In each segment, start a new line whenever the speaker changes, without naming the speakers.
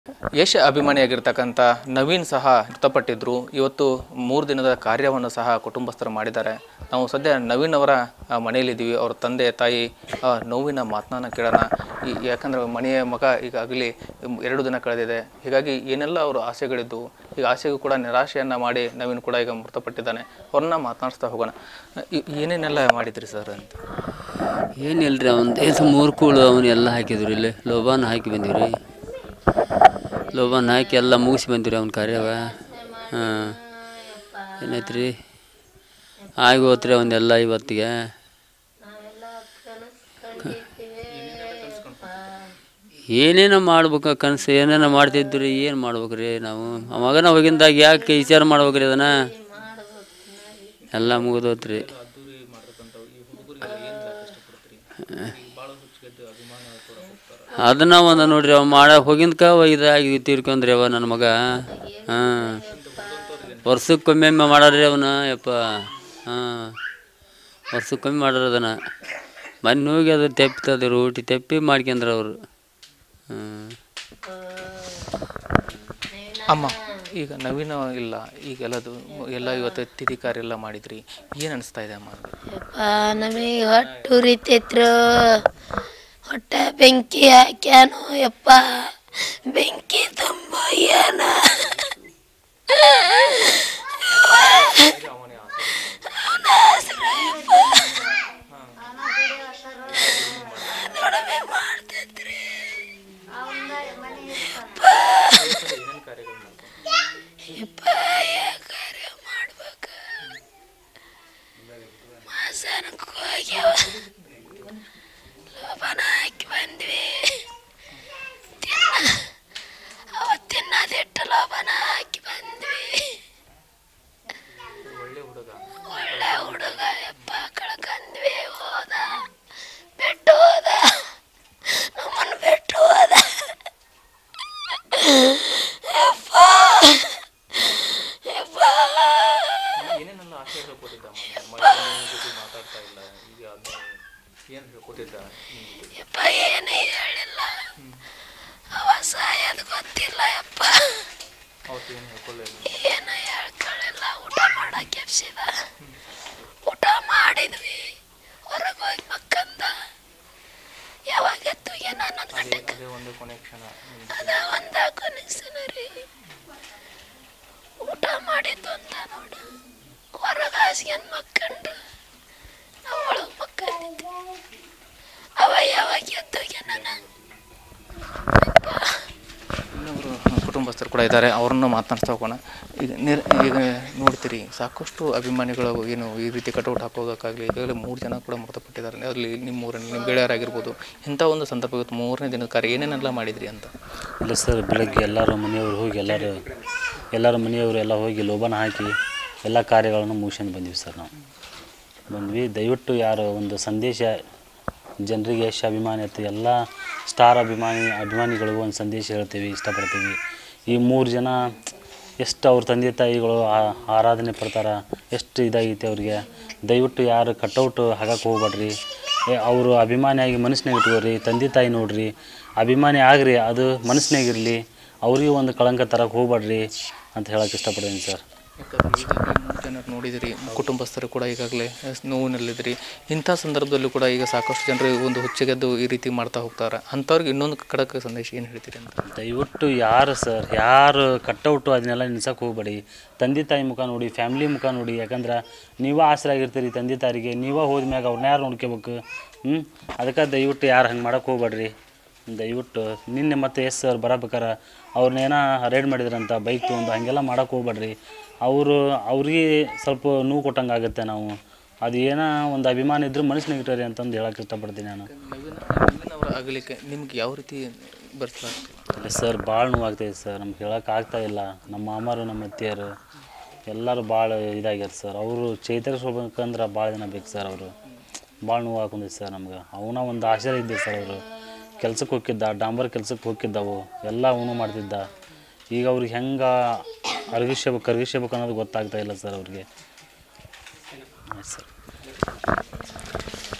ಯಶ್ ಅಭಿಮಾನಿಯಾಗಿರ್ತಕ್ಕಂಥ ನವೀನ್ ಸಹ ಮೃತಪಟ್ಟಿದ್ದರು. ಇವತ್ತು 3 ದಿನದ ಕಾರ್ಯವನ್ನು ಸಹ ಕುಟುಂಬಸ್ಥರು ಮಾಡಿದ್ದಾರೆ. ನಾವು ಸದ್ಯ ನವೀನ್ ಅವರ ಮನೆಯಲ್ಲಿದ್ದೀವಿ. ಅವರ ತಂದೆ ತಾಯಿ ನೋವಿನ ಮಾತನಾಡೋಣ ಕೇಳೋಣ. ಯಾಕಂದರೆ ಮನೆಯ ಮಗ ಈಗಾಗಲೇ 2 ದಿನ ಕಳೆದಿದೆ. ಹೀಗಾಗಿ ಏನೆಲ್ಲ ಅವರು ಆಸೆಗಳಿದ್ದು ಈಗ ಆಸೆಗೂ ಕೂಡ ನಿರಾಶೆಯನ್ನು ಮಾಡಿ ನವೀನ್ ಕೂಡ ಈಗ ಮೃತಪಟ್ಟಿದ್ದಾನೆ. ಅವ್ರನ್ನ ಮಾತನಾಡಿಸ್ತಾ ಹೋಗೋಣ. ಏನೇನೆಲ್ಲ ಮಾಡಿದ್ರಿ ಸರ್ ಅಂತ?
ಏನಿಲ್ಲ ರೀ, ಅವ್ನು ದೇಶ 3 ಕೂಳು ಅವನ್ನೆಲ್ಲ ಹಾಕಿದ್ರು. ಇಲ್ಲಿ ಲೋಬಾನ್ ಹಾಕಿ ಬಂದಿವ್ರಿ. ಲೋಬಾನ್ ಹಾಕಿ ಎಲ್ಲ ಮುಗಿಸಿ ಬಂದಿರಿ ಅವ್ನ ಕಾರ್ಯವ. ಏನೈತೆ ರೀ, ಆಗಿ ಹೋತ್ರಿ ಅವನ್ನೆಲ್ಲ ಇವತ್ತಿಗೆ. ಏನೇನೋ ಮಾಡ್ಬೇಕು ಕನಸು, ಏನೇನೋ ಮಾಡ್ತಿದ್ವಿ ರೀ. ಏನು ಮಾಡ್ಬೇಕ್ರಿ ನಾವು? ಆ ಮಗನ ಹೋಗಿಂದಾಗ ಯಾಕೆ ವಿಚಾರ ಮಾಡ್ಬೇಕ್ರಿ ಅದನ್ನು? ಎಲ್ಲ ಮುಗಿದೋತ್ರಿ. ಅದನ್ನ ಒಂದು ನೋಡ್ರಿ, ಅವ ಮಾಡಕ್ಕೆ ಹೋಗಿಂದಕ ಇದಾಗಿ ತೀರ್ಕೊಂಡ್ರಿ ಅವ ನನ್ನ ಮಗ. ವರ್ಷಕ್ಕೊಮ್ಮೆ ಮಾಡಾರ್ರಿ ಅವನ ಯಪ್ಪ. ವರ್ಷಕ್ಕೊಮ್ಮೆ ಮಾಡ್ರಿ ಅದನ್ನು. ಮೊನ್ನೆ ಹೋಗಿ ಅದು ತೆಪ್ತದೆ, ರೋಟಿ ತೆಪ್ಪಿ ಮಾಡ್ಕೊಂಡ್ರು ಅವರು.
ಅಮ್ಮ, ಈಗ ನವೀನ ಇಲ್ಲ, ಈಗೆಲ್ಲದು ಎಲ್ಲ ಇವತ್ತು ತಿಥಿ ಕಾರ್ಯ ಎಲ್ಲ ಮಾಡಿದ್ರಿ. ಏನು ಅನಿಸ್ತಾ ಇದೆ ಅಮ್ಮ?
ನಮಗೆ ಹೊಟ್ಟು ಉರಿತೈತ್ರು, ಹೊಟ್ಟೆ ಬೆಂಕಿ ಹಾಕ್ಯಾನು ಯಪ್ಪ. ಬೆಂಕಿ ತುಂಬ ಏನ ಮಾಡ್ತೈತ್ರಿ. ಯಪ್ಪ ಕಾರ್ಯ ಮಾಡ್ಬೇಕ. ಮಾಸನಕ್ಕೆ ಹೋಗ್ಯಾವ, ಲೋಬಾನ ಹಾಕಿ ಬಂದ್ವಿ. ಅವತ್ತಿನದಿಟ್ಟು ಲೋಬಾನ ಹಾಕಿ ಬಂದ್ವಿ. ಒಳ್ಳೆ ಹುಡುಗ ಯಪ್ಪ. ಕಳ್ಕಂದ್ವಿ, ಹೋದ, ಬಿಟ್ಟು ಹೋದ, ನಮ್ಮನ್ನು ಬಿಟ್ಟು ಹೋದ ಯಪ್ಪ. ಯಪ್ಪ ಯಪ್ಪ ಏನೇ ಹೇಳಿಲ್ಲ. ಅವ ಸಾಯೋದು ಗೊತ್ತಿಲ್ಲ ಯಪ್ಪ. ಏನು ಹೇಳ್ಕೊಳ್ಳಿಲ್ಲ. ಊಟ ಮಾಡಕ್ಕೆ ಎಬ್ಸಿದ. ಊಟ ಮಾಡಿದ್ವಿ, ಹೊರಗೆ ಹೋಗಿ ಮಕ್ಕಂದ. ಯಾವಾಗ ಎತ್ತು ಏನೋ ಅದ ಒಂದು ಕೊನೆಕ್ಷನ್ ರೀ. ಊಟ ಮಾಡಿದ್ದು ಅಂತ ನೋಡು, ಹೊರಗೆ ಹಾಸ್ಕೊಂಡು ಮಕ್ಕಂಡು ನಾವು ಒಳಗೆ ಮಕ್ಕಂದಿದ್ದೆ. ಅವ ಯಾವಾಗ ಎದ್ದು
ಇನ್ನೊಬ್ಬರು ಕುಟುಂಬಸ್ಥರು ಕೂಡ ಇದ್ದಾರೆ, ಅವ್ರನ್ನ ಮಾತನಾಡ್ತಾ ಹೋಗೋಣ. ಈಗ ನೋಡ್ತೀರಿ, ಸಾಕಷ್ಟು ಅಭಿಮಾನಿಗಳು ಏನು ಈ ರೀತಿ ಕಟೌಟ್ ಹಾಕೋದಕ್ಕಾಗಲಿ ಈಗಾಗಲೇ 3 ಜನ ಕೂಡ ಮೃತಪಟ್ಟಿದ್ದಾರೆ. ಅದರಲ್ಲಿ ನಿಮ್ಮೂರಲ್ಲಿ ನಿಮ್ಮ ಗೆಳೆಯರಾಗಿರ್ಬೋದು. ಇಂಥ ಒಂದು ಸಂದರ್ಭ ಇವತ್ತು 3ನೇ ದಿನದ ಕಾರ್ಯ ಏನೇನೆಲ್ಲ ಮಾಡಿದ್ರಿ ಅಂತ?
ಇಲ್ಲ ಸರ್, ಬೆಳಗ್ಗೆ ಎಲ್ಲರೂ ಮನೆಯವರು ಹೋಗಿ ಎಲ್ಲರ ಮನೆಯವರು ಎಲ್ಲ ಹೋಗಿ ಲೋಬಾನ ಹಾಕಿ ಎಲ್ಲ ಕಾರ್ಯಗಳನ್ನು ಮುಗಿಸ್ಕೊಂಡು ಬಂದ್ವಿ ಸರ್. ನಾವು ಬಂದ್ವಿ. ದಯವಿಟ್ಟು ಯಾರು ಒಂದು ಸಂದೇಶ ಜನರಿಗೆ, ಯಶ್ ಅಭಿಮಾನಿಯತೆ ಎಲ್ಲ ಸ್ಟಾರ್ ಅಭಿಮಾನಿಗಳಿಗೂ ಒಂದು ಸಂದೇಶ ಹೇಳ್ತೀವಿ, ಇಷ್ಟಪಡ್ತೀವಿ. ಈ 3 ಜನ ಎಷ್ಟು ಅವ್ರ ತಂದೆ ತಾಯಿಗಳು ಆರಾಧನೆ ಪಡ್ತಾರೆ, ಎಷ್ಟು ಇದಾಗೈತೆ ಅವ್ರಿಗೆ. ದಯವಿಟ್ಟು ಯಾರು ಕಟೌಟು ಹಾಕಕ್ಕೆ ಹೋಗ್ಬೇಡ್ರಿ. ಅವರು ಅಭಿಮಾನಿಯಾಗಿ ಮನಸ್ಸಿನಾಗ ಇಟ್ಕೋರಿ. ತಂದೆ ತಾಯಿ ನೋಡ್ರಿ, ಅಭಿಮಾನಿ ಆಗ್ರಿ, ಅದು ಮನಸ್ಸಿನಾಗಿರಲಿ. ಅವ್ರಿಗೆ ಒಂದು ಕಳಂಕ ತರಕ್ಕೆ ಹೋಗ್ಬೇಡ್ರಿ ಅಂತ ಹೇಳಕ್ಕೆ ಇಷ್ಟಪಡ್ತೀನಿ ಸರ್.
ಈಗಾಗಲೇ 3 ಜನರು ನೋಡಿದಿರಿ, ಕುಟುಂಬಸ್ಥರು ಕೂಡ ಈಗಾಗಲೇ ನೋವಿನಲ್ಲಿದ್ರಿ. ಇಂಥ ಸಂದರ್ಭದಲ್ಲೂ ಕೂಡ ಈಗ ಸಾಕಷ್ಟು ಜನರು ಒಂದು ಹುಚ್ಚೆಗೆದ್ದು ಈ ರೀತಿ ಮಾಡ್ತಾ ಹೋಗ್ತಾರೆ. ಅಂಥವ್ರಿಗೆ ಇನ್ನೊಂದು ಖಡಕ್ ಸಂದೇಶ ಏನು ಹೇಳ್ತೀರಿ ಅಂತ?
ದಯವಿಟ್ಟು ಯಾರು ಕಟ್ಟೌಟು ಅದನ್ನೆಲ್ಲ ನಿಲ್ಸಕ್ಕೆ ಹೋಗ್ಬೇಡಿ. ತಂದೆ ತಾಯಿ ಮುಖ ನೋಡಿ, ಫ್ಯಾಮ್ಲಿ ಮುಖ ನೋಡಿ. ಯಾಕಂದ್ರೆ ನೀವೇ ಆಸರಾಗಿರ್ತೀರಿ ತಂದೆ ತಾಯಿಗೆ. ನೀವೇ ಹೋದ್ಮ್ಯಾಗ ಅವ್ರನ್ನ ಯಾರು ನೋಡ್ಕೋಬೇಕು? ಅದಕ್ಕೆ ದಯವಿಟ್ಟು ಯಾರು ಹಂಗೆ ಮಾಡೋಕ್ಕೆ ಹೋಗ್ಬೇಡ್ರಿ. ದಯವಿಟ್ಟು ನಿನ್ನೆ ಮತ್ತು ಎಸ್ ಸರ್ ಬರಬೇಕಾರೆ ಅವ್ರನ್ನೇನೋ ರೈಡ್ ಮಾಡಿದ್ರಂತ ಬೈಕ್ ತೊಗೊಂಡು, ಹಾಗೆಲ್ಲ ಮಾಡೋಕ್ಕೆ ಹೋಗ್ಬೇಡ್ರಿ. ಅವ್ರಿಗೆ ಸ್ವಲ್ಪ ನೋವು ಕೊಟ್ಟಂಗೆ ಆಗುತ್ತೆ. ನಾವು ಅದು ಏನೋ ಒಂದು ಅಭಿಮಾನ ಇದ್ದರೂ ಮನಸ್ಸಿನಾಗ ಇಟ್ಟರಿ ಅಂತಂದು ಹೇಳಕ್ಕೆ ಇಷ್ಟಪಡ್ತೀನಿ ನಾನು.
ನವೀನ್ ಅವರ ಆಗಲಿಕ್ಕೆ ನಿಮ್ಗೆ ಯಾವ ರೀತಿ ಬರ್ಸಲಾಗ್ತದೆ?
ಸರ್ ಭಾಳ ನೋವಾಗ್ತಾಯಿದೆ ಸರ್. ನಮ್ಗೆ ಹೇಳೋಕೆ ಆಗ್ತಾಯಿಲ್ಲ. ನಮ್ಮ ಮಾಮರು, ನಮ್ಮ ಅತ್ತೆಯರು ಎಲ್ಲರೂ ಭಾಳ ಇದಾಗ್ಯಾರ ಸರ್. ಅವರು ಚೈತರಿಸ್ಬೇಕಂದ್ರೆ ಭಾಳ ದಿನ ಬೇಕು ಸರ್. ಅವರು ಭಾಳ ನೋವು ಹಾಕೊಂಡಿದ್ದು ಸರ್ ನಮ್ಗೆ. ಅವನ ಒಂದು ಆಶಯ ಇದ್ದೆ ಸರ್. ಅವರು ಕೆಲ್ಸಕ್ಕೆ ಹೋಗಿದ್ದ, ಡಾಂಬರ್ ಕೆಲ್ಸಕ್ಕೆ ಹೋಗಿದ್ದವು ಎಲ್ಲ ಅವನು ಮಾಡ್ತಿದ್ದ. ಈಗ ಅವ್ರಿಗೆ ಹೆಂಗೆ ಕರಗಿಸ್ಬೇಕು ಅನ್ನೋದು ಗೊತ್ತಾಗ್ತಾಯಿಲ್ಲ ಸರ್ ಅವ್ರಿಗೆ. ಸರ್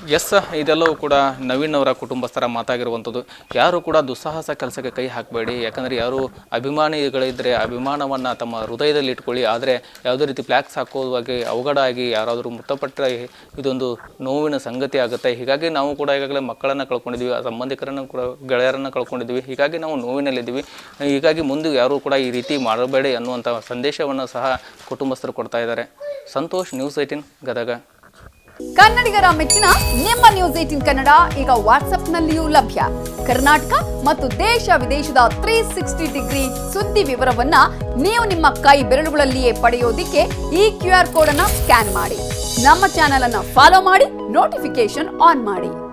ಎಸ್, ಇದೆಲ್ಲವೂ ಕೂಡ ನವೀನ್ ಅವರ ಕುಟುಂಬಸ್ಥರ ಮಾತಾಗಿರುವಂಥದ್ದು. ಯಾರು ಕೂಡ ದುಸ್ಸಾಹಸ ಕೆಲಸಕ್ಕೆ ಕೈ ಹಾಕಬೇಡಿ. ಯಾಕಂದರೆ ಯಾರು ಅಭಿಮಾನಿಗಳಿದ್ದರೆ ಅಭಿಮಾನವನ್ನು ತಮ್ಮ ಹೃದಯದಲ್ಲಿ ಇಟ್ಕೊಳ್ಳಿ. ಆದರೆ ಯಾವುದೇ ರೀತಿ ಫ್ಲ್ಯಾಕ್ಸ್ ಹಾಕೋದಾಗಿ ಅವಘಡ ಆಗಿ ಯಾರಾದರೂ ಮೃತಪಟ್ಟರೆ ಇದೊಂದು ನೋವಿನ ಸಂಗತಿ ಆಗುತ್ತೆ. ಹೀಗಾಗಿ ನಾವು ಕೂಡ ಈಗಾಗಲೇ ಮಕ್ಕಳನ್ನು ಕಳ್ಕೊಂಡಿದ್ವಿ, ಸಂಬಂಧಿಕರನ್ನು ಕೂಡ ಗೆಳೆಯರನ್ನು ಕಳ್ಕೊಂಡಿದ್ವಿ. ಹೀಗಾಗಿ ನಾವು ನೋವಿನಲ್ಲಿದ್ದೀವಿ. ಹೀಗಾಗಿ ಮುಂದೆ ಯಾರೂ ಕೂಡ ಈ ರೀತಿ ಮಾಡಬೇಡಿ ಅನ್ನುವಂಥ ಸಂದೇಶವನ್ನು ಸಹ ಕುಟುಂಬಸ್ಥರು ಕೊಡ್ತಾ ಇದ್ದಾರೆ. ಸಂತೋಷ್, ನ್ಯೂಸ್ 18 ಗದಗ.
ಕನ್ನಡಿಗರ ಮೆಚ್ಚಿನ ನಿಮ್ಮ ನ್ಯೂಸ್ 18 ಕನ್ನಡ ಈಗ ವಾಟ್ಸ್ಆಪ್ನಲ್ಲಿಯೂ ಲಭ್ಯ. ಕರ್ನಾಟಕ ಮತ್ತು ದೇಶ ವಿದೇಶದ 360 ಡಿಗ್ರಿ ಸುದ್ದಿ ವಿವರವನ್ನ ನೀವು ನಿಮ್ಮ ಕೈ ಬೆರಳುಗಳಲ್ಲಿಯೇ ಪಡೆಯೋದಿಕ್ಕೆ ಈ QR ಕೋಡ್ ಅನ್ನು ಸ್ಕ್ಯಾನ್ ಮಾಡಿ. ನಮ್ಮ ಚಾನೆಲ್ ಅನ್ನು ಫಾಲೋ ಮಾಡಿ, ನೋಟಿಫಿಕೇಶನ್ ಆನ್ ಮಾಡಿ.